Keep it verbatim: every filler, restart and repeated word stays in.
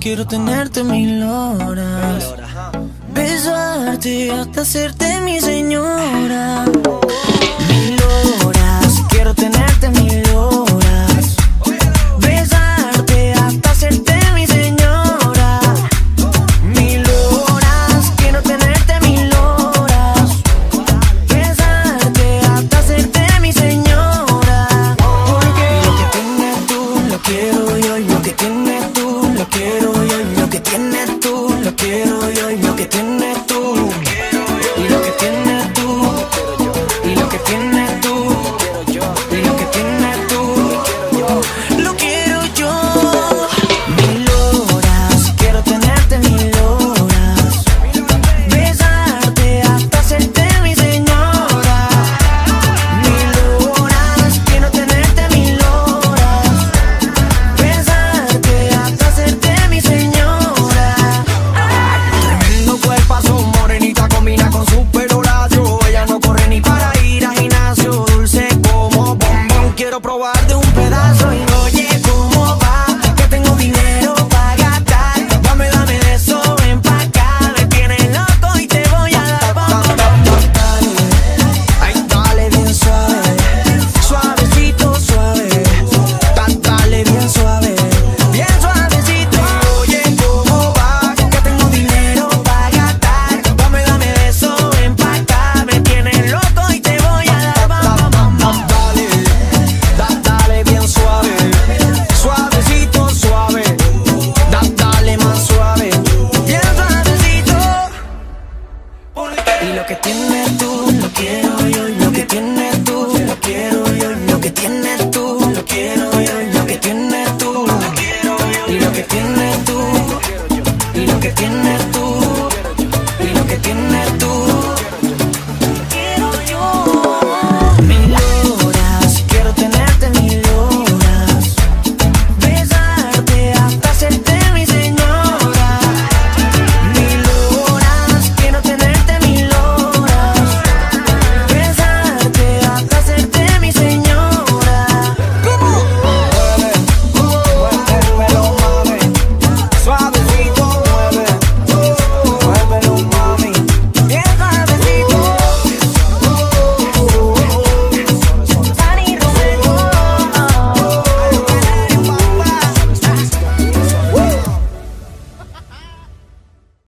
quiero tenerte mil horas, besarte hasta hacerte mi señora. Mil horas, quiero tenerte mil horas, besarte hasta hacerte mi señora. Mil horas, quiero tenerte mil horas, besarte hasta hacerte mi señora. Porque lo que tienes tú lo quiero yo, y lo que tienes tú lo quiero yo, y lo que tienes tú lo quiero yo, y lo que tienes tú, y lo que tienes tú, y lo que tienes tú, y lo que tienes tú, lo quiero yo. Mil horas, quiero tenerte mil horas, besarte hasta hacerte mi señora. Mil horas, quiero tenerte mil horas, besarte hasta hacerte mi señora. Tremendo cuerpazo, morenita combina con su pelo lacio. Ella no corre ni para ir al gimnasio, dulce como bombón. Quiero probar de un pedazo y oye cómo va, que tengo dinero para gastar. Dame, dame de eso, ven pa' acá. Me tienes loco y te voy a dar bombo. Dale, ay, dale bien suave, suavecito, suave. Dale bien suave, bien suavecito. Oye cómo va, que tengo dinero para gastar. Dame, dame de eso, ven pa' acá. Me tienes loco y te voy a dar bombo. Dale, da- dale bien suave, suavecito, suave. Da- dale más suave, bien suavecito. Y lo que tienes tú